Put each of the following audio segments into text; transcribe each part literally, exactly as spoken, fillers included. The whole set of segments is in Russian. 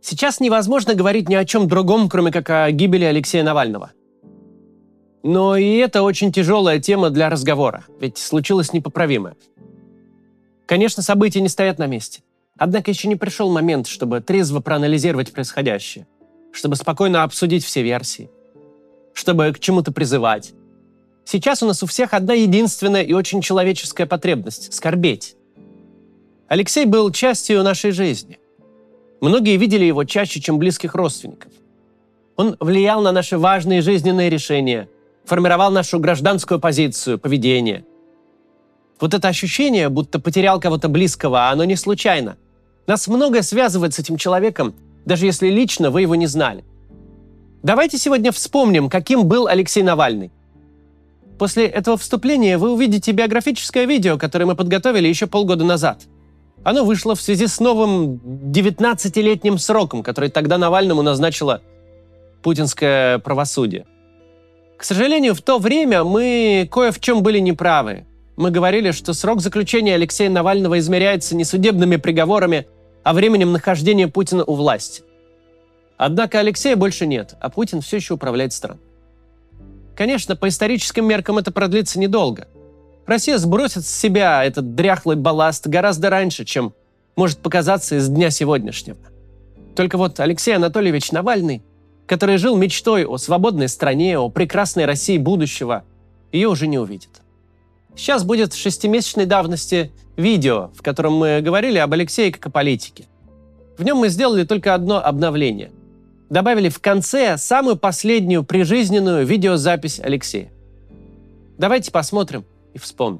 Сейчас невозможно говорить ни о чем другом, кроме как о гибели Алексея Навального. Но и это очень тяжелая тема для разговора, ведь случилось непоправимое. Конечно, события не стоят на месте. Однако еще не пришел момент, чтобы трезво проанализировать происходящее, чтобы спокойно обсудить все версии, чтобы к чему-то призывать. Сейчас у нас у всех одна единственная и очень человеческая потребность – скорбеть. Алексей был частью нашей жизни. Многие видели его чаще, чем близких родственников. Он влиял на наши важные жизненные решения, формировал нашу гражданскую позицию, поведение. Вот это ощущение, будто потерял кого-то близкого, оно не случайно. Нас многое связывает с этим человеком, даже если лично вы его не знали. Давайте сегодня вспомним, каким был Алексей Навальный. После этого вступления вы увидите биографическое видео, которое мы подготовили еще полгода назад. Оно вышло в связи с новым девятнадцатилетним сроком, который тогда Навальному назначило путинское правосудие. К сожалению, в то время мы кое в чем были неправы. Мы говорили, что срок заключения Алексея Навального измеряется не судебными приговорами, а временем нахождения Путина у власти. Однако Алексея больше нет, а Путин все еще управляет страной. Конечно, по историческим меркам это продлится недолго. Россия сбросит с себя этот дряхлый балласт гораздо раньше, чем может показаться из дня сегодняшнего. Только вот Алексей Анатольевич Навальный, который жил мечтой о свободной стране, о прекрасной России будущего, ее уже не увидит. Сейчас будет шестимесячной давности видео, в котором мы говорили об Алексее как о политике. В нем мы сделали только одно обновление. Добавили в конце самую последнюю прижизненную видеозапись Алексея. Давайте посмотрим и вспомним.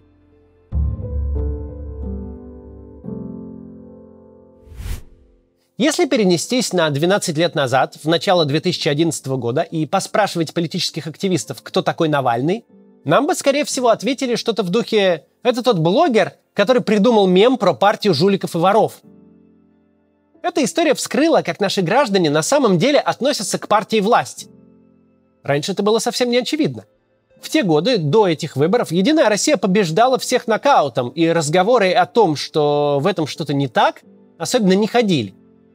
Если перенестись на двенадцать лет назад, в начало две тысячи одиннадцатого года, и поспрашивать политических активистов, кто такой Навальный, нам бы, скорее всего, ответили что-то в духе «это тот блогер, который придумал мем про партию жуликов и воров». Эта история вскрыла, как наши граждане на самом деле относятся к партии власти. Раньше это было совсем не очевидно. В те годы, до этих выборов, «Единая Россия» побеждала всех нокаутом, и разговоры о том, что в этом что-то не так, особенно не ходили.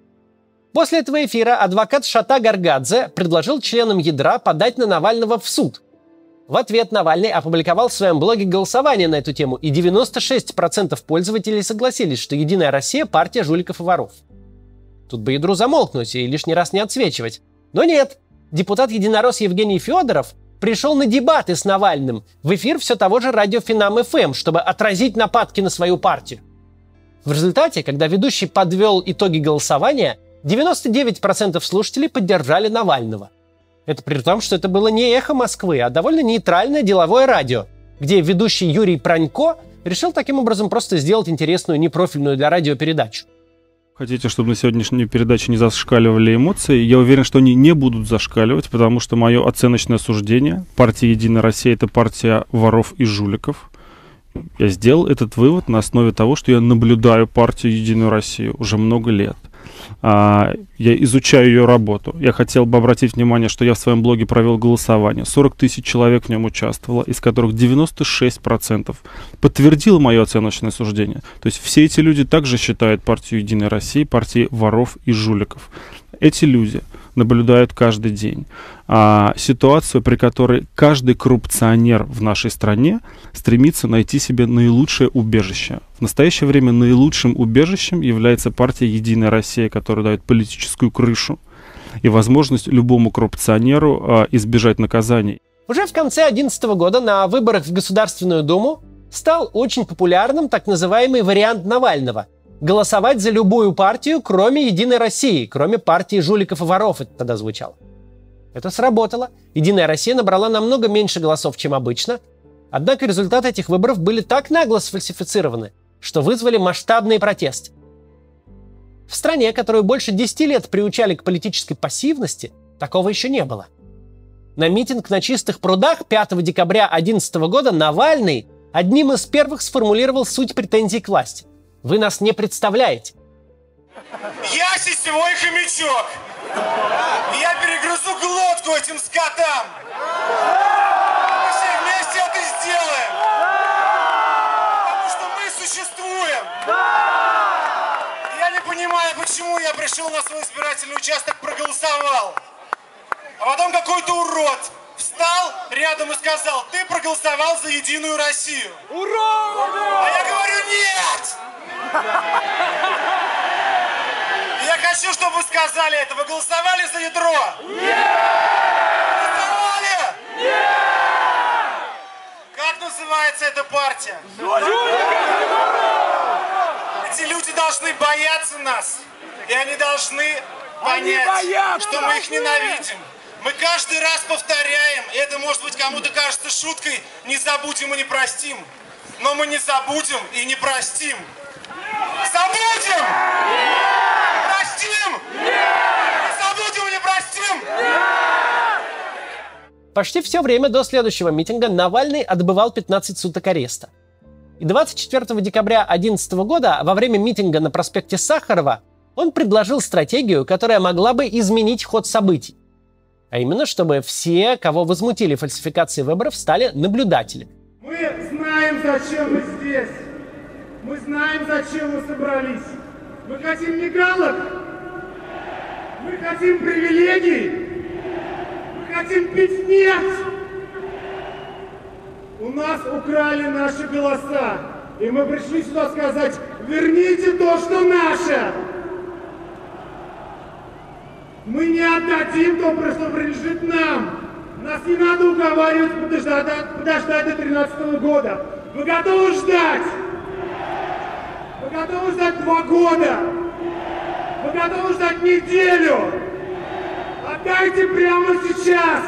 После этого эфира адвокат Шата Гаргадзе предложил членам ядра подать на Навального в суд. В ответ Навальный опубликовал в своем блоге голосование на эту тему, и девяносто шесть процентов пользователей согласились, что «Единая Россия» – партия жуликов и воров. Тут бы ядру замолкнуть и лишний раз не отсвечивать. Но нет, депутат Единорос Евгений Федоров пришел на дебаты с Навальным в эфир все того же радио Финам эф эм, чтобы отразить нападки на свою партию. В результате, когда ведущий подвел итоги голосования, девяносто девять процентов слушателей поддержали Навального. Это при том, что это было не «Эхо Москвы», а довольно нейтральное деловое радио, где ведущий Юрий Пронько решил таким образом просто сделать интересную непрофильную для радио передачу. Хотите, чтобы на сегодняшней передаче не зашкаливали эмоции? Я уверен, что они не будут зашкаливать, потому что мое оценочное суждение: партия «Единая Россия» — это партия воров и жуликов. Я сделал этот вывод на основе того, что я наблюдаю партию «Единую Россию» уже много лет. А, я изучаю ее работу. Я хотел бы обратить внимание, что я в своем блоге провел голосование. сорок тысяч человек в нем участвовало, из которых девяносто шесть процентов подтвердило мое оценочное суждение. То есть все эти люди также считают партию «Единой России» партией воров и жуликов. Эти люди наблюдают каждый день а, ситуацию, при которой каждый коррупционер в нашей стране стремится найти себе наилучшее убежище. В настоящее время наилучшим убежищем является партия «Единая Россия», которая дает политическую крышу и возможность любому коррупционеру а, избежать наказаний. Уже в конце две тысячи одиннадцатого года на выборах в Государственную Думу стал очень популярным так называемый вариант Навального – голосовать за любую партию, кроме «Единой России», кроме партии жуликов и воров, это тогда звучало. Это сработало. «Единая Россия» набрала намного меньше голосов, чем обычно. Однако результаты этих выборов были так нагло сфальсифицированы, что вызвали масштабные протесты. В стране, которую больше десяти лет приучали к политической пассивности, такого еще не было. На митинг на Чистых прудах пятого декабря две тысячи одиннадцатого года Навальный одним из первых сформулировал суть претензий к власти. Вы нас не представляете. Я сетевой хомячок. Я перегрызу глотку этим скотам. Мы все вместе это сделаем. Потому что мы существуем. Я не понимаю, почему я пришел на свой избирательный участок, проголосовал. А потом какой-то урод встал рядом и сказал: ты проголосовал за Единую Россию. Ура! А я говорю: нет! Я хочу, чтобы вы сказали это. Вы голосовали за ядро? Нет! Голосовали? Нет! Как называется эта партия? Эти люди должны бояться нас. И они должны понять, что мы их ненавидим. Мы каждый раз повторяем, и это, может быть, кому-то кажется шуткой: не забудем и не простим. Но мы не забудем и не простим. Забудем! Простим! Не забудем и не простим! Почти все время до следующего митинга Навальный отбывал пятнадцать суток ареста. И двадцать четвёртого декабря две тысячи одиннадцатого года, во время митинга на проспекте Сахарова, он предложил стратегию, которая могла бы изменить ход событий. А именно, чтобы все, кого возмутили фальсификации выборов, стали наблюдателями. Мы знаем, зачем мы здесь. Мы знаем, зачем мы собрались. Мы хотим мигалок. Мы хотим привилегий. Мы хотим пить нефть. У нас украли наши голоса. И мы пришли сюда сказать: верните то, что наше. Мы не отдадим то, что принадлежит нам. Нас не надо уговаривать подождать, подождать до тринадцатого года. Вы готовы ждать? Вы готовы ждать два года? Вы готовы ждать неделю? Отдайте прямо сейчас.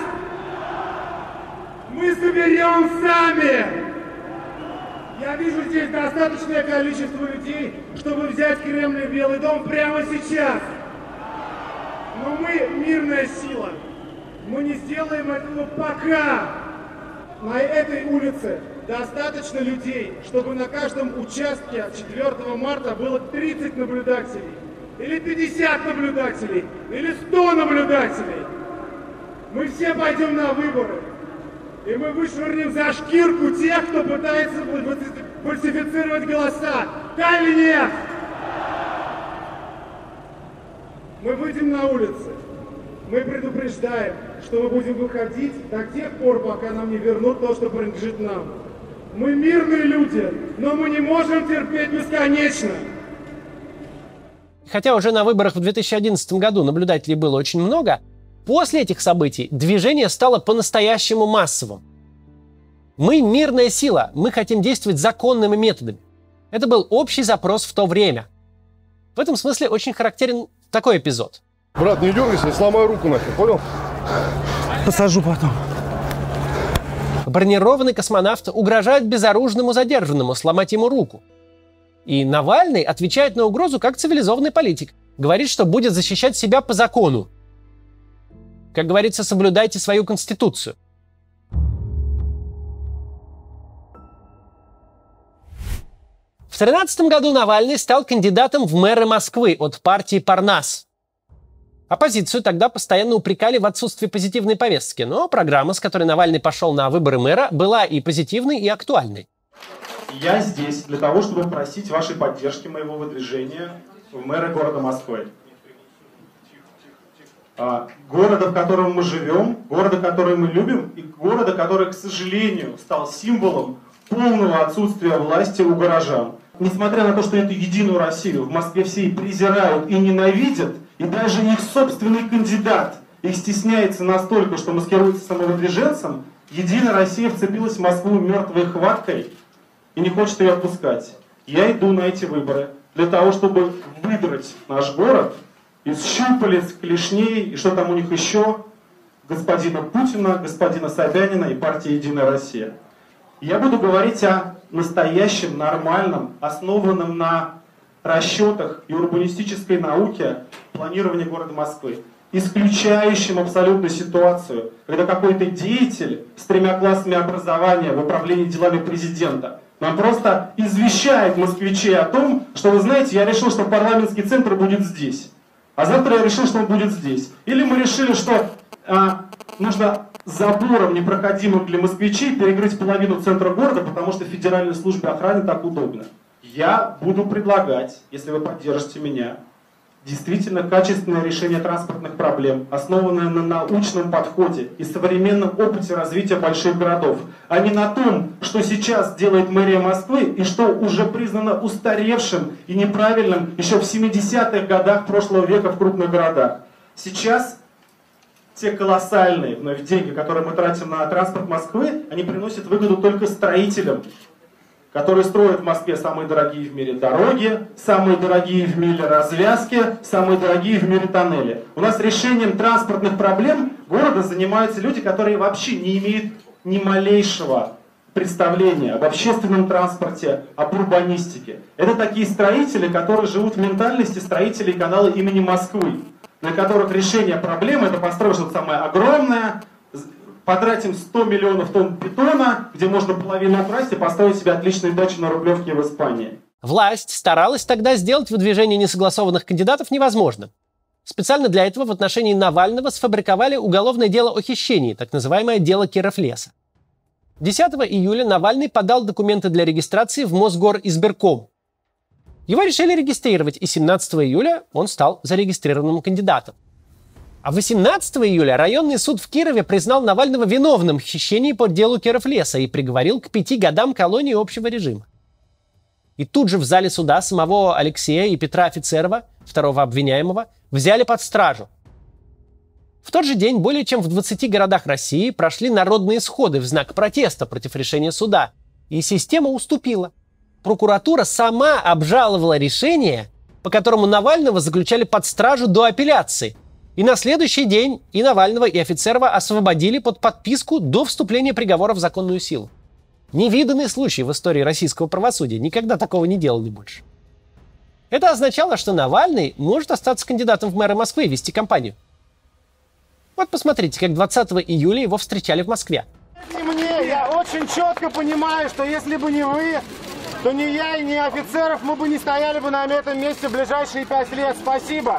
Мы соберем сами. Я вижу здесь достаточное количество людей, чтобы взять Кремль и Белый дом прямо сейчас. Но мы мирная сила. Мы не сделаем этого пока. На этой улице достаточно людей, чтобы на каждом участке четвёртого марта было тридцать наблюдателей. Или пятьдесят наблюдателей. Или сто наблюдателей. Мы все пойдем на выборы. И мы вышвырнем за шкирку тех, кто пытается фальсифицировать голоса. Да или нет? Мы выйдем на улицы. Мы предупреждаем, что мы будем выходить до тех пор, пока нам не вернут то, что принадлежит нам. Мы мирные люди, но мы не можем терпеть бесконечно. Хотя уже на выборах в две тысячи одиннадцатом году наблюдателей было очень много, после этих событий движение стало по-настоящему массовым. Мы мирная сила, мы хотим действовать законными методами. Это был общий запрос в то время. В этом смысле очень характерен такой эпизод. Брат, не дергайся, не сломай руку нахер, понял? Посажу потом. Бронированный космонавт угрожает безоружному задержанному сломать ему руку. И Навальный отвечает на угрозу как цивилизованный политик. Говорит, что будет защищать себя по закону. Как говорится, соблюдайте свою конституцию. В две тысячи тринадцатом году Навальный стал кандидатом в мэры Москвы от партии Парнас. Оппозицию тогда постоянно упрекали в отсутствии позитивной повестки, но программа, с которой Навальный пошел на выборы мэра, была и позитивной, и актуальной. Я здесь для того, чтобы просить вашей поддержки моего выдвижения в мэры города Москвы. Города, в котором мы живем, города, который мы любим, и города, который, к сожалению, стал символом полного отсутствия власти у горожан. Несмотря на то, что эту Единую Россию в Москве все и презирают, и ненавидят, и даже их собственный кандидат их стесняется настолько, что маскируется самовыдвиженцем, Единая Россия вцепилась в Москву мертвой хваткой и не хочет ее отпускать. Я иду на эти выборы для того, чтобы выдрать наш город из щупалец, клешней и что там у них еще, господина Путина, господина Собянина и партии «Единая Россия». Я буду говорить о настоящем, нормальном, основанном на расчетах и урбанистической науке планировании города Москвы, исключающем абсолютно ситуацию, когда какой-то деятель с тремя классами образования в управлении делами президента нам просто извещает москвичей о том, что, вы знаете, я решил, что парламентский центр будет здесь, а завтра я решил, что он будет здесь. Или мы решили, что а, нужно забором, непроходимым для москвичей, перекрыть половину центра города, потому что федеральной службе охраны так удобно. Я буду предлагать, если вы поддержите меня, действительно качественное решение транспортных проблем, основанное на научном подходе и современном опыте развития больших городов, а не на том, что сейчас делает мэрия Москвы и что уже признано устаревшим и неправильным еще в семидесятых годах прошлого века в крупных городах. Сейчас те колоссальные вновь деньги, которые мы тратим на транспорт Москвы, они приносят выгоду только строителям, которые строят в Москве самые дорогие в мире дороги, самые дорогие в мире развязки, самые дорогие в мире тоннели. У нас решением транспортных проблем города занимаются люди, которые вообще не имеют ни малейшего представления об общественном транспорте, об урбанистике. Это такие строители, которые живут в ментальности строителей канала имени Москвы, на которых решение проблемы — это построить что-то самое огромное, потратим сто миллионов тонн бетона, где можно половину украсть и построить себе отличные дачи на Рублевке в Испании. Власть старалась тогда сделать выдвижение несогласованных кандидатов невозможным. Специально для этого в отношении Навального сфабриковали уголовное дело о хищении, так называемое дело Кировлеса. десятого июля Навальный подал документы для регистрации в Мосгоризбирком. Его решили регистрировать, и семнадцатого июля он стал зарегистрированным кандидатом. А восемнадцатого июля районный суд в Кирове признал Навального виновным в хищении по делу Кировлеса и приговорил к пяти годам колонии общего режима. И тут же в зале суда самого Алексея и Петра Офицерова, второго обвиняемого, взяли под стражу. В тот же день более чем в двадцати городах России прошли народные сходы в знак протеста против решения суда, и система уступила. Прокуратура сама обжаловала решение, по которому Навального заключали под стражу до апелляции. И на следующий день и Навального, и Офицерова освободили под подписку до вступления приговора в законную силу. Невиданный случай в истории российского правосудия. Никогда такого не делали больше. Это означало, что Навальный может остаться кандидатом в мэры Москвы и вести кампанию. Вот посмотрите, как двадцатого июля его встречали в Москве. И мне, я очень четко понимаю, что если бы не вы, то ни я и ни Офицеров, мы бы не стояли бы на этом месте в ближайшие пять лет. Спасибо.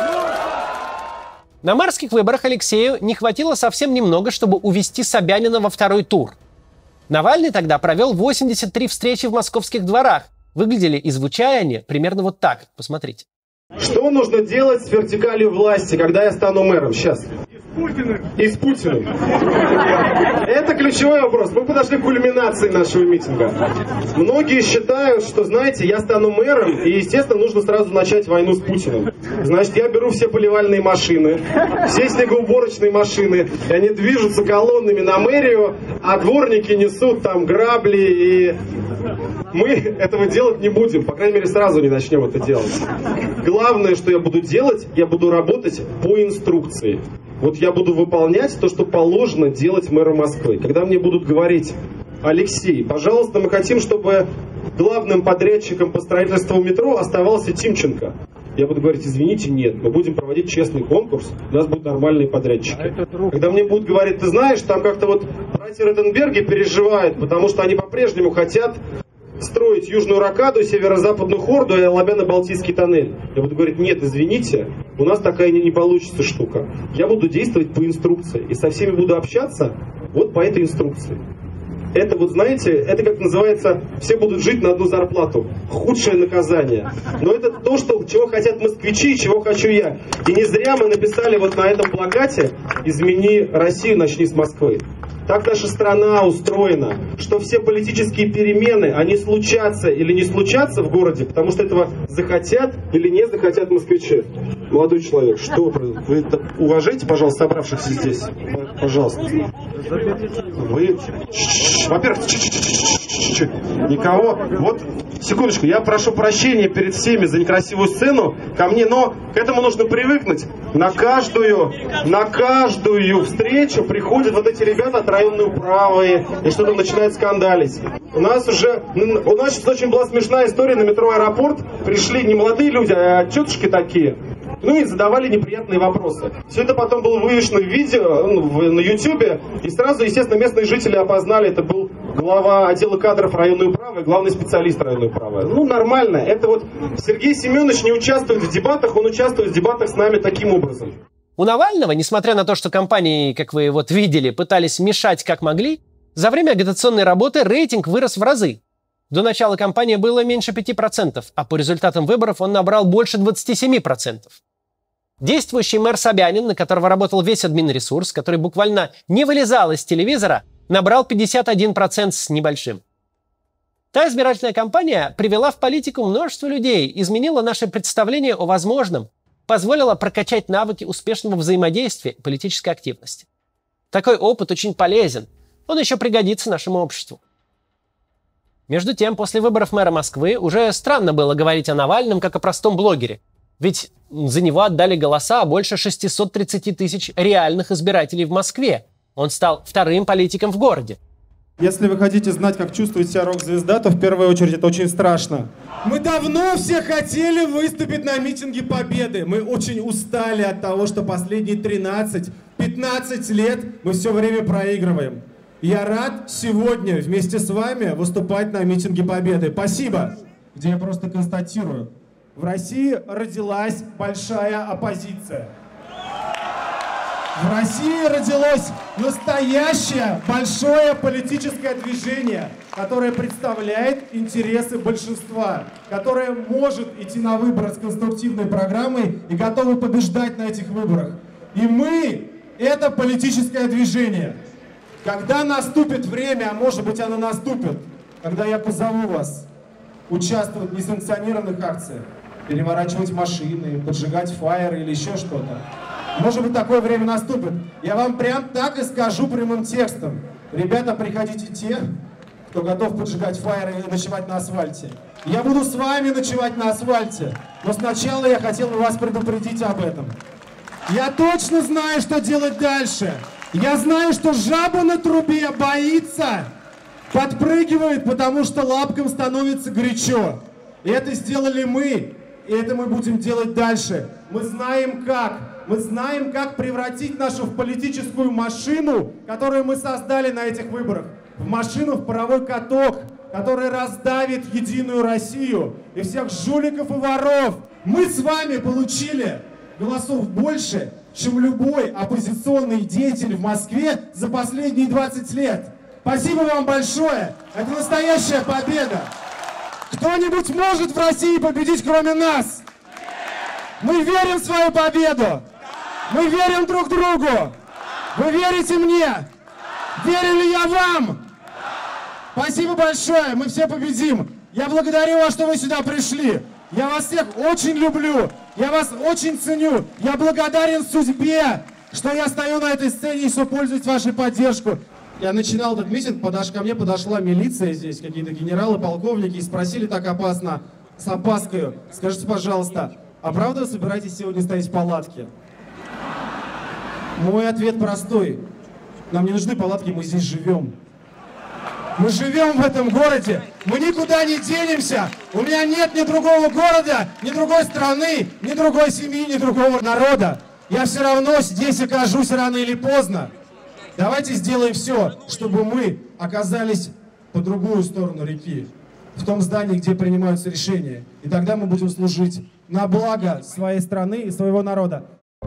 На мэрских выборах Алексею не хватило совсем немного, чтобы увести Собянина во второй тур. Навальный тогда провел восемьдесят три встречи в московских дворах. Выглядели и звучали они примерно вот так. Посмотрите. Что нужно делать с вертикалью власти, когда я стану мэром? Сейчас. И с Путиным. Это ключевой вопрос. Мы подошли к кульминации нашего митинга. Многие считают, что, знаете, я стану мэром, и, естественно, нужно сразу начать войну с Путиным. Значит, я беру все поливальные машины, все снегоуборочные машины, и они движутся колоннами на мэрию, а дворники несут там грабли, и мы этого делать не будем. По крайней мере, сразу не начнем это делать. Главное, что я буду делать, я буду работать по инструкции. Вот я буду выполнять то, что положено делать мэру Москвы. Когда мне будут говорить: Алексей, пожалуйста, мы хотим, чтобы главным подрядчиком по строительству метро оставался Тимченко. Я буду говорить: извините, нет, мы будем проводить честный конкурс, у нас будут нормальные подрядчики. Когда мне будут говорить: ты знаешь, там как-то вот братья Ротенберги переживают, потому что они по-прежнему хотят строить Южную Рокаду, Северо-Западную Хорду и Алабяно-Балтийский тоннель. Я буду говорить: нет, извините, у нас такая не, не получится штука. Я буду действовать по инструкции и со всеми буду общаться вот по этой инструкции. Это вот, знаете, это как называется, все будут жить на одну зарплату. Худшее наказание. Но это то, что, чего хотят москвичи, чего хочу я. И не зря мы написали вот на этом плакате: «Измени Россию, начни с Москвы». Так наша страна устроена, что все политические перемены, они случатся или не случатся в городе, потому что этого захотят или не захотят москвичи. Молодой человек, что вы уважаете, пожалуйста, собравшихся здесь? Пожалуйста. Вы, во-первых, никого. Вот, секундочку, я прошу прощения перед всеми за некрасивую сцену ко мне, но к этому нужно привыкнуть. На каждую, на каждую встречу приходят вот эти ребята от районной управы и что-то начинают скандалить. У нас уже, у нас сейчас очень была смешная история на метро Аэропорт. Пришли не молодые люди, а тетушки такие. Ну и задавали неприятные вопросы. Все это потом было вывешено в видео, ну, на ютубе. И сразу, естественно, местные жители опознали, это был глава отдела кадров районной управы, главный специалист районной управы. Ну, нормально. Это вот Сергей Семенович не участвует в дебатах, он участвует в дебатах с нами таким образом. У Навального, несмотря на то, что компании, как вы вот видели, пытались мешать как могли, за время агитационной работы рейтинг вырос в разы. До начала кампании было меньше пяти процентов, а по результатам выборов он набрал больше двадцати семи процентов. Действующий мэр Собянин, на которого работал весь админресурс, который буквально не вылезал из телевизора, набрал пятьдесят один процент с небольшим. Та избирательная кампания привела в политику множество людей, изменила наше представление о возможном, позволила прокачать навыки успешного взаимодействия и политической активности. Такой опыт очень полезен, он еще пригодится нашему обществу. Между тем, после выборов мэра Москвы уже странно было говорить о Навальном как о простом блогере, ведь за него отдали голоса больше шестисот тридцати тысяч реальных избирателей в Москве. Он стал вторым политиком в городе. Если вы хотите знать, как чувствует себя рок-звезда, то в первую очередь это очень страшно. Мы давно все хотели выступить на митинге Победы. Мы очень устали от того, что последние тринадцать-пятнадцать лет мы все время проигрываем. Я рад сегодня вместе с вами выступать на митинге Победы. Спасибо. Где я просто констатирую. В России родилась большая оппозиция. В России родилось настоящее большое политическое движение, которое представляет интересы большинства, которое может идти на выборы с конструктивной программой и готово побеждать на этих выборах. И мы — это политическое движение. Когда наступит время, а может быть оно наступит, когда я позову вас участвовать в несанкционированных акциях, переворачивать машины, поджигать фаеры или еще что-то, может быть, такое время наступит. Я вам прям так и скажу прямым текстом. Ребята, приходите те, кто готов поджигать фаеры и ночевать на асфальте. Я буду с вами ночевать на асфальте. Но сначала я хотел бы вас предупредить об этом. Я точно знаю, что делать дальше. Я знаю, что жаба на трубе боится, подпрыгивает, потому что лапкам становится горячо. И это сделали мы, и это мы будем делать дальше. Мы знаем как. Мы знаем, как превратить нашу в политическую машину, которую мы создали на этих выборах, в машину, в паровой каток, который раздавит Единую Россию и всех жуликов и воров. Мы с вами получили голосов больше, чем любой оппозиционный деятель в Москве за последние двадцать лет. Спасибо вам большое. Это настоящая победа. Кто-нибудь может в России победить, кроме нас? Мы верим в свою победу. Мы верим друг другу. Вы верите мне? Верю ли я вам? Спасибо большое. Мы все победим. Я благодарю вас, что вы сюда пришли. Я вас всех очень люблю. Я вас очень ценю. Я благодарен судьбе, что я стою на этой сцене и что пользуюсь вашей поддержкой. Я начинал этот митинг, подош... ко мне подошла милиция здесь, какие-то генералы, полковники, и спросили так опасно, с опаской: скажите, пожалуйста, а правда вы собираетесь сегодня ставить в палатке? Мой ответ простой. Нам не нужны палатки, мы здесь живем. Мы живем в этом городе, мы никуда не денемся. У меня нет ни другого города, ни другой страны, ни другой семьи, ни другого народа. Я все равно здесь окажусь рано или поздно. Давайте сделаем все, чтобы мы оказались по другую сторону реки, в том здании, где принимаются решения. И тогда мы будем служить на благо своей страны и своего народа.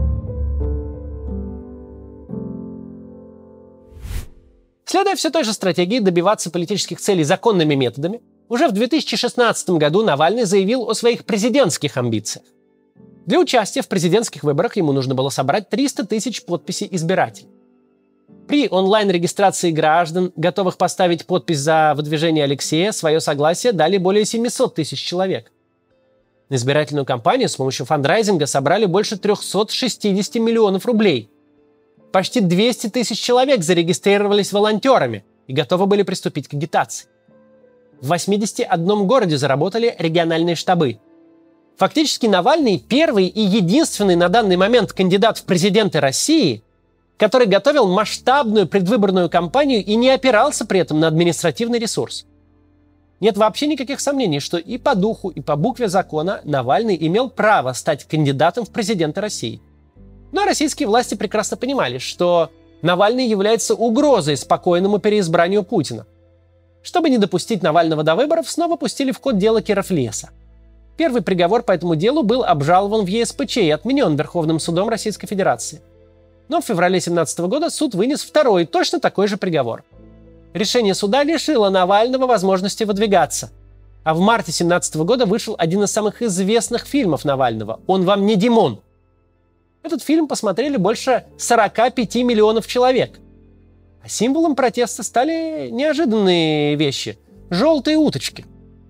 Следуя все той же стратегии добиваться политических целей законными методами, уже в две тысячи шестнадцатом году Навальный заявил о своих президентских амбициях. Для участия в президентских выборах ему нужно было собрать триста тысяч подписей избирателей. При онлайн-регистрации граждан, готовых поставить подпись за выдвижение Алексея, свое согласие дали более семисот тысяч человек. На избирательную кампанию с помощью фандрайзинга собрали больше трехсот шестидесяти миллионов рублей. Почти двести тысяч человек зарегистрировались волонтерами и готовы были приступить к агитации. В восьмидесяти одном городе заработали региональные штабы. Фактически Навальный – первый и единственный на данный момент кандидат в президенты России, который готовил масштабную предвыборную кампанию и не опирался при этом на административный ресурс. Нет вообще никаких сомнений, что и по духу, и по букве закона Навальный имел право стать кандидатом в президенты России. Но российские власти прекрасно понимали, что Навальный является угрозой спокойному переизбранию Путина. Чтобы не допустить Навального до выборов, снова пустили в ход дело Кировлеса. Первый приговор по этому делу был обжалован в Е С П Ч и отменен Верховным судом Российской Федерации. Но в феврале две тысячи семнадцатого года суд вынес второй, точно такой же приговор. Решение суда лишило Навального возможности выдвигаться. А в марте две тысячи семнадцатого года вышел один из самых известных фильмов Навального «Он вам не Димон». Этот фильм посмотрели больше сорока пяти миллионов человек. А символом протеста стали неожиданные вещи – желтые уточки.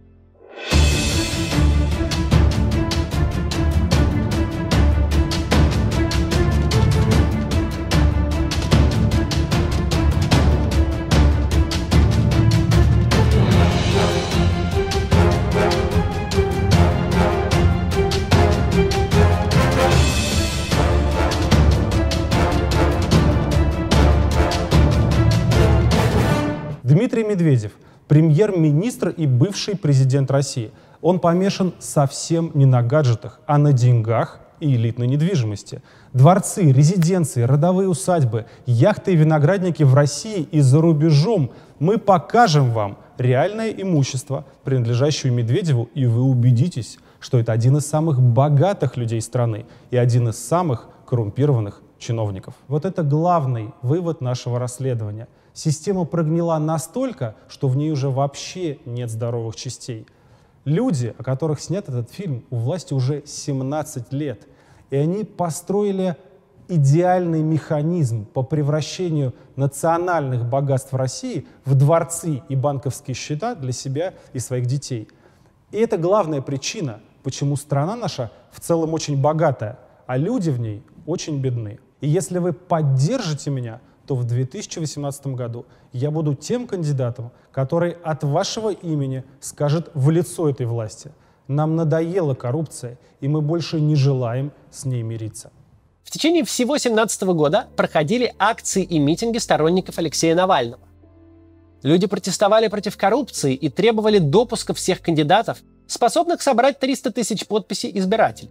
Дмитрий Медведев, премьер-министр и бывший президент России. Он помешан совсем не на гаджетах, а на деньгах и элитной недвижимости. Дворцы, резиденции, родовые усадьбы, яхты и виноградники в России и за рубежом. Мы покажем вам реальное имущество, принадлежащее Медведеву, и вы убедитесь, что это один из самых богатых людей страны и один из самых коррумпированных чиновников. Вот это главный вывод нашего расследования. Система прогнила настолько, что в ней уже вообще нет здоровых частей. Люди, о которых снят этот фильм, у власти уже семнадцать лет. И они построили идеальный механизм по превращению национальных богатств России в дворцы и банковские счета для себя и своих детей. И это главная причина, почему страна наша в целом очень богатая, а люди в ней очень бедны. И если вы поддержите меня, то в две тысячи восемнадцатом году я буду тем кандидатом, который от вашего имени скажет в лицо этой власти: нам надоела коррупция, и мы больше не желаем с ней мириться. В течение всего две тысячи семнадцатого года проходили акции и митинги сторонников Алексея Навального. Люди протестовали против коррупции и требовали допуска всех кандидатов, способных собрать триста тысяч подписей избирателей.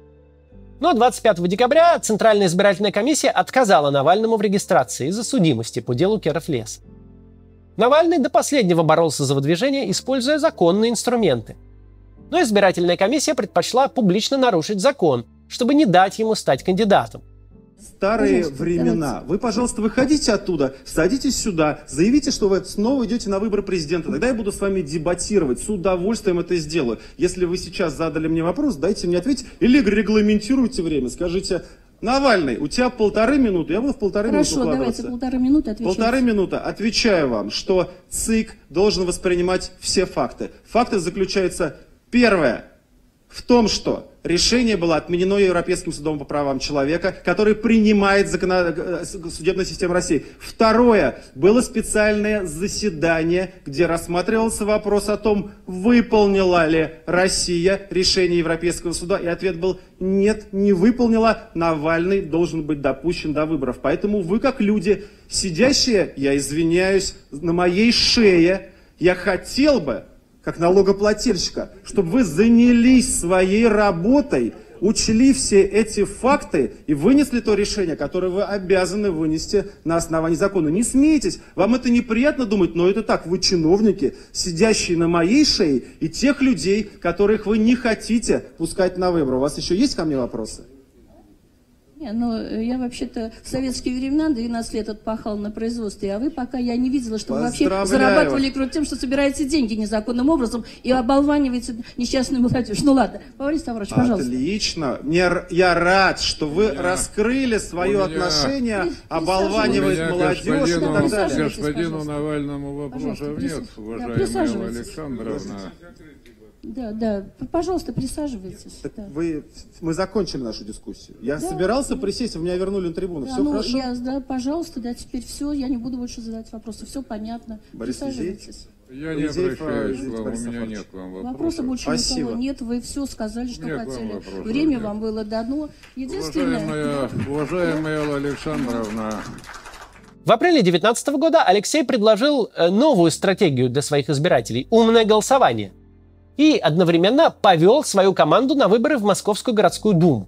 Но двадцать пятого декабря Центральная избирательная комиссия отказала Навальному в регистрации из-за судимости по делу Киров-Лес. Навальный до последнего боролся за выдвижение, используя законные инструменты. Но избирательная комиссия предпочла публично нарушить закон, чтобы не дать ему стать кандидатом. Старые пожалуйста, времена. Давайте. Вы, пожалуйста, выходите оттуда, садитесь сюда, заявите, что вы снова идете на выборы президента. Тогда я буду с вами дебатировать, с удовольствием это сделаю. Если вы сейчас задали мне вопрос, дайте мне ответить или регламентируйте время. Скажите: Навальный, у тебя полторы минуты, я буду в полторы Хорошо, минуты укладываться. Давайте полторы минуты отвечать. Полторы минуты. Отвечаю вам, что ЦИК должен воспринимать все факты. Факты заключаются, первое, в том, что решение было отменено Европейским судом по правам человека, который принимает закон... судебная система России. Второе. Было специальное заседание, где рассматривался вопрос о том, выполнила ли Россия решение Европейского суда. И ответ был: нет, не выполнила. Навальный должен быть допущен до выборов. Поэтому вы, как люди, сидящие, я извиняюсь, на моей шее, я хотел бы, как налогоплательщика, чтобы вы занялись своей работой, учли все эти факты и вынесли то решение, которое вы обязаны вынести на основании закона. Не смейтесь, вам это неприятно думать, но это так, вы чиновники, сидящие на моей шее, и тех людей, которых вы не хотите пускать на выборы. У вас еще есть ко мне вопросы? Не, ну, я вообще-то в советские времена двенадцать лет отпахал на производстве, а вы пока я не видела, что вы вообще зарабатывали кроме тем, что собираете деньги незаконным образом и оболваниваете несчастную молодежь. Ну ладно, Борис Ставрович, пожалуйста. Отлично. Мне, я рад, что вы меня, раскрыли свое отношение, оболванивать молодежь. Господину, и так далее. господину Навальному вопросов нет, уважаемая Александровна. Да, да, пожалуйста, присаживайтесь. Да. Вы, мы закончили нашу дискуссию. Я да. собирался присесть, вы меня вернули на трибуну. Да, все ну, хорошо? Я, да, пожалуйста, да, теперь все, я не буду больше задать вопросы. Все понятно. Борис Присаживайтесь. Я не обращаюсь к вам, у меня нет к вам вопросов. Вопроса больше Спасибо. никого нет, вы все сказали, что нет хотели. Время нет. Вам было дано. Единственное... Уважаемая, уважаемая Александровна... В апреле две тысячи девятнадцатого года Алексей предложил новую стратегию для своих избирателей – умное голосование. И одновременно повел свою команду на выборы в Московскую городскую думу.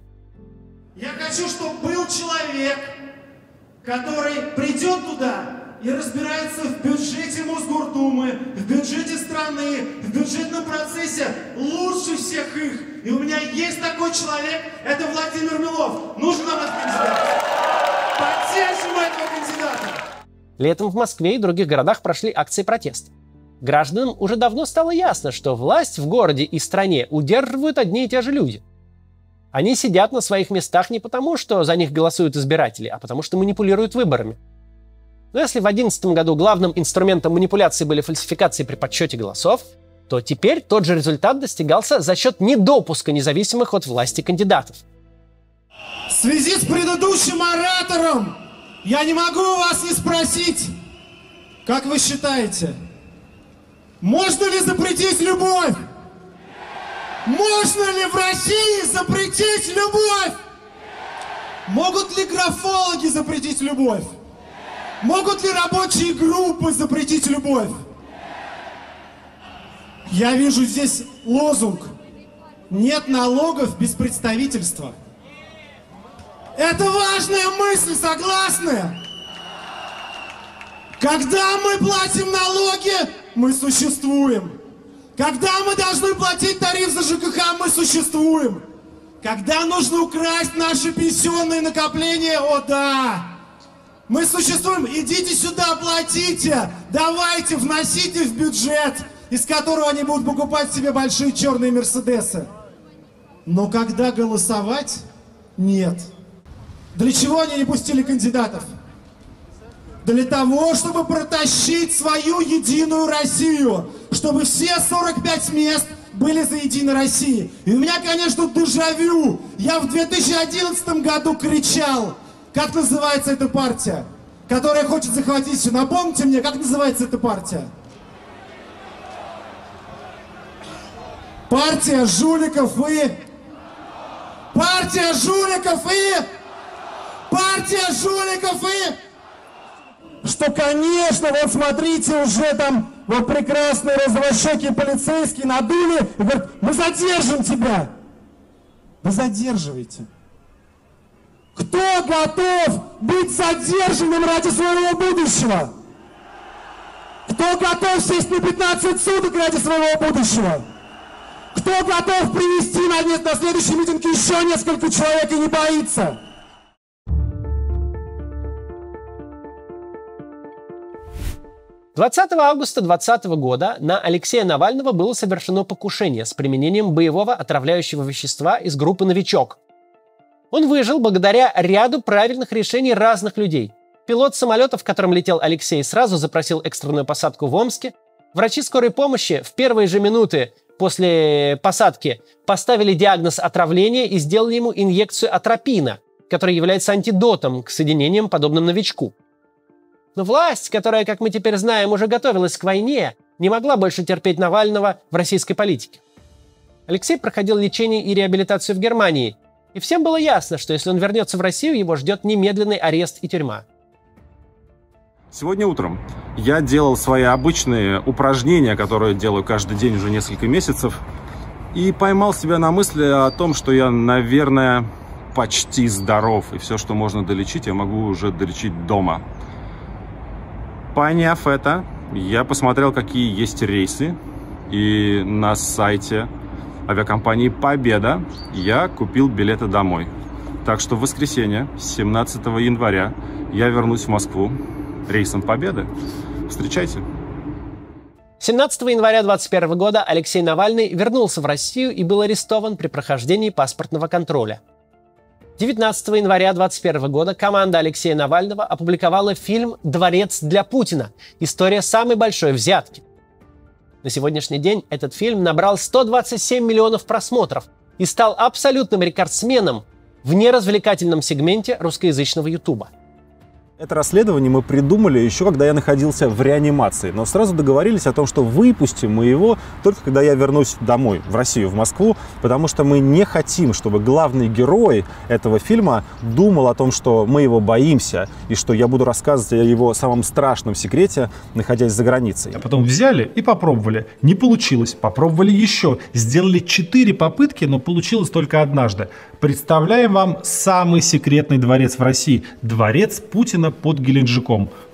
Я хочу, чтобы был человек, который придет туда и разбирается в бюджете Мосгордумы, в бюджете страны, в бюджетном процессе лучше всех их. И у меня есть такой человек, это Владимир Милов. Нужен нам этот кандидат. Поддержим этого кандидата. Летом в Москве и других городах прошли акции протеста. Гражданам уже давно стало ясно, что власть в городе и стране удерживают одни и те же люди. Они сидят на своих местах не потому, что за них голосуют избиратели, а потому что манипулируют выборами. Но если в две тысячи одиннадцатом году главным инструментом манипуляции были фальсификации при подсчете голосов, то теперь тот же результат достигался за счет недопуска независимых от власти кандидатов. В связи с предыдущим оратором я не могу у вас не спросить, как вы считаете, можно ли запретить любовь? Можно ли в России запретить любовь? Могут ли графологи запретить любовь? Могут ли рабочие группы запретить любовь? Я вижу здесь лозунг «Нет налогов без представительства». Это важная мысль, согласны? Когда мы платим налоги, мы существуем. Когда мы должны платить тариф за ЖКХ, мы существуем. Когда нужно украсть наши пенсионные накопления, о да, мы существуем. Идите сюда, платите, давайте, вносите в бюджет, из которого они будут покупать себе большие черные мерседесы. Но когда голосовать, нет. Для чего они не пустили кандидатов? Для того, чтобы протащить свою единую Россию, чтобы все сорок пять мест были за Единой Россией. И у меня, конечно, дежавю. Я в две тысячи одиннадцатом году кричал, как называется эта партия, которая хочет захватить все. Напомните мне, как называется эта партия? Партия жуликов и... Партия жуликов и... Партия жуликов и... Что, конечно, вот смотрите, уже там вот прекрасные развощекие полицейские надули и говорят, мы задержим тебя. Вы задерживаете. Кто готов быть задержанным ради своего будущего? Кто готов сесть на пятнадцать суток ради своего будущего? Кто готов привести на, на следующий митинг еще несколько человек и не боится? двадцатого августа две тысячи двадцатого года на Алексея Навального было совершено покушение с применением боевого отравляющего вещества из группы «Новичок». Он выжил благодаря ряду правильных решений разных людей. Пилот самолета, в котором летел Алексей, сразу запросил экстренную посадку в Омске. Врачи скорой помощи в первые же минуты после посадки поставили диагноз отравления и сделали ему инъекцию атропина, которая является антидотом к соединениям, подобным «Новичку». Но власть, которая, как мы теперь знаем, уже готовилась к войне, не могла больше терпеть Навального в российской политике. Алексей проходил лечение и реабилитацию в Германии, и всем было ясно, что если он вернется в Россию, его ждет немедленный арест и тюрьма. Сегодня утром я делал свои обычные упражнения, которые делаю каждый день уже несколько месяцев, и поймал себя на мысли о том, что я, наверное, почти здоров, и все, что можно долечить, я могу уже долечить дома. Поняв это, я посмотрел, какие есть рейсы, и на сайте авиакомпании «Победа» я купил билеты домой. Так что в воскресенье, семнадцатого января, я вернусь в Москву рейсом «Победы». Встречайте! семнадцатого января две тысячи двадцать первого года Алексей Навальный вернулся в Россию и был арестован при прохождении паспортного контроля. девятнадцатого января две тысячи двадцать первого года команда Алексея Навального опубликовала фильм «Дворец для Путина. История самой большой взятки». На сегодняшний день этот фильм набрал сто двадцать семь миллионов просмотров и стал абсолютным рекордсменом в неразвлекательном сегменте русскоязычного Ютуба. Это расследование мы придумали еще, когда я находился в реанимации, но сразу договорились о том, что выпустим мы его только когда я вернусь домой, в Россию, в Москву, потому что мы не хотим, чтобы главный герой этого фильма думал о том, что мы его боимся, и что я буду рассказывать о его самом страшном секрете, находясь за границей. А потом взяли и попробовали. Не получилось. Попробовали еще. Сделали четыре попытки, но получилось только однажды. Представляем вам самый секретный дворец в России. Дворец Путина под Геленджиком.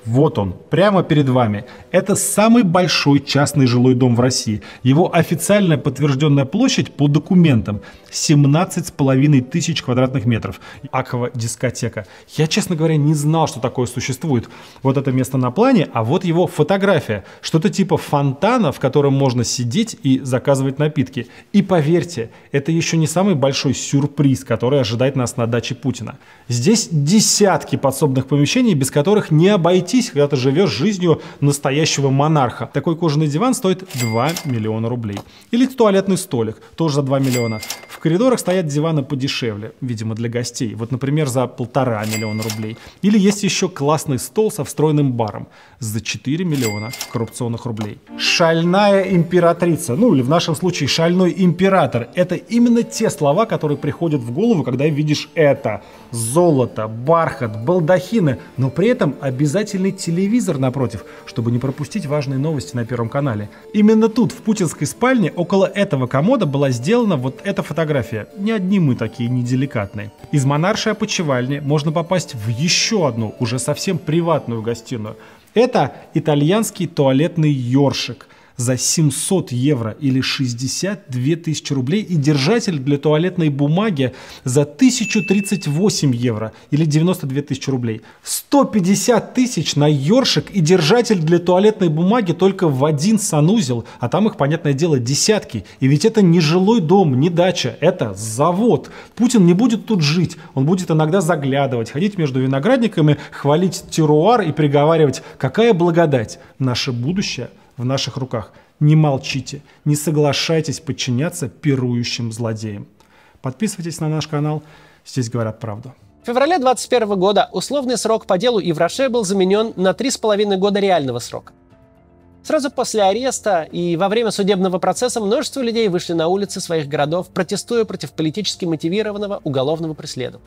Вот он, прямо перед вами. Это самый большой частный жилой дом в России. Его официальная подтвержденная площадь по документам семнадцать с половиной тысяч квадратных метров. Аква-дискотека. Я, честно говоря, не знал, что такое существует. Вот это место на плане, а вот его фотография. Что-то типа фонтана, в котором можно сидеть и заказывать напитки. И поверьте, это еще не самый большой сюрприз, который ожидает нас на даче Путина. Здесь десятки подсобных помещений, без которых не обойтись, когда ты живешь жизнью настоящего монарха. Такой кожаный диван стоит два миллиона рублей. Или туалетный столик, тоже за два миллиона. В коридорах стоят диваны подешевле, видимо, для гостей. Вот, например, за полтора миллиона рублей. Или есть еще классный стол со встроенным баром за четыре миллиона коррупционных рублей. Шальная императрица, ну или в нашем случае шальной император. Это именно те слова, которые приходят в голову, когда видишь это. Золото, бархат, балдахины, но при этом обязательный телевизор напротив, чтобы не пропустить важные новости на Первом канале. Именно тут, в путинской спальне, около этого комода была сделана вот эта фотография. Не одни мы такие неделикатные. Из монаршей опочивальни можно попасть в еще одну, уже совсем приватную гостиную. Это итальянский туалетный ёршик за семьсот евро или шестьдесят две тысячи рублей и держатель для туалетной бумаги за тысячу тридцать восемь евро или девяносто две тысячи рублей. сто пятьдесят тысяч на ёршик и держатель для туалетной бумаги только в один санузел, а там их, понятное дело, десятки. И ведь это не жилой дом, не дача, это завод. Путин не будет тут жить, он будет иногда заглядывать, ходить между виноградниками, хвалить теруар и приговаривать: какая благодать, наше будущее в наших руках. Не молчите, не соглашайтесь подчиняться пирующим злодеям. Подписывайтесь на наш канал, здесь говорят правду. В феврале двадцать первого года условный срок по делу Ивраше был заменен на три с половиной года реального срока. Сразу после ареста и во время судебного процесса множество людей вышли на улицы своих городов, протестуя против политически мотивированного уголовного преследования.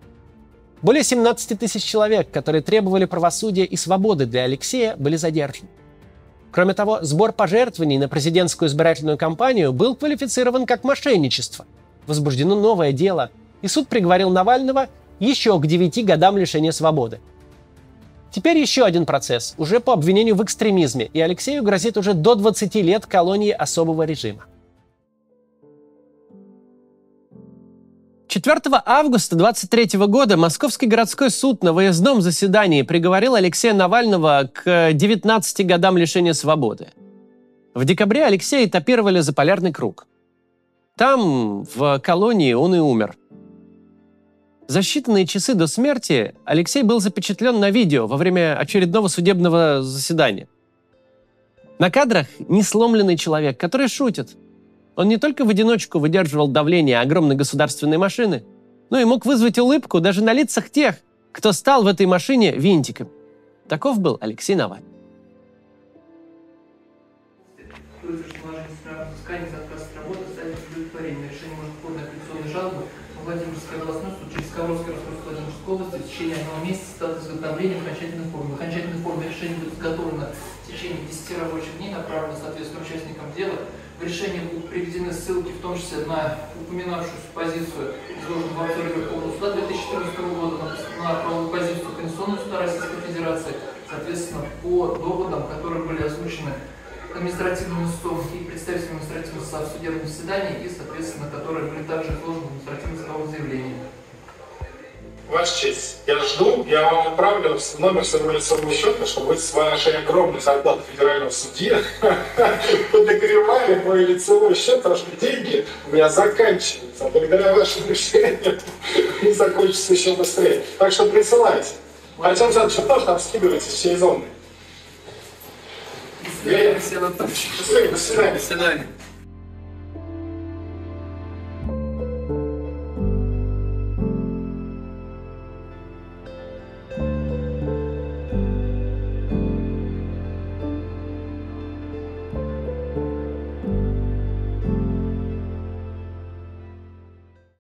Более семнадцати тысяч человек, которые требовали правосудия и свободы для Алексея, были задержаны. Кроме того, сбор пожертвований на президентскую избирательную кампанию был квалифицирован как мошенничество. Возбуждено новое дело, и суд приговорил Навального еще к девяти годам лишения свободы. Теперь еще один процесс, уже по обвинению в экстремизме, и Алексею грозит уже до двадцати лет колонии особого режима. четвёртого августа две тысячи двадцать третьего года Московский городской суд на выездном заседании приговорил Алексея Навального к девятнадцати годам лишения свободы. В декабре Алексея этапировали за Полярный круг. Там, в колонии, он и умер. За считанные часы до смерти Алексей был запечатлен на видео во время очередного судебного заседания. На кадрах несломленный человек, который шутит. Он не только в одиночку выдерживал давление огромной государственной машины, но и мог вызвать улыбку даже на лицах тех, кто стал в этой машине винтиком. Таков был Алексей Навальный. Владимирской областной суд через Коморский Ростовской Владимирской области в течение одного месяца стал изготовлением окончательной формы. Окончательная форма решения будет изготовлена в течение десяти рабочих дней, направлена соответствующим участникам дела. В решении будут приведены ссылки, в том числе на упоминавшуюся позицию, изложенную в обзоре Верховного суда две тысячи четырнадцатого года, на правовую позицию Конституционного суда Российской Федерации, соответственно, по доводам, которые были озвучены административным судом и представителем административного суда в судебном заседании, и, соответственно, которые были также изложены в административном судовом заявлении. Ваша честь, я жду, я вам отправлю номер своего лицевого счета, чтобы вы с вашей огромной зарплатой федерального судьи подогревали мой лицевой счет, потому что деньги у меня заканчиваются. А благодаря вашему решению они закончатся еще быстрее. Так что присылайте. Артем Александрович, вы тоже там скидываете всей зоны. До свидания. До свидания.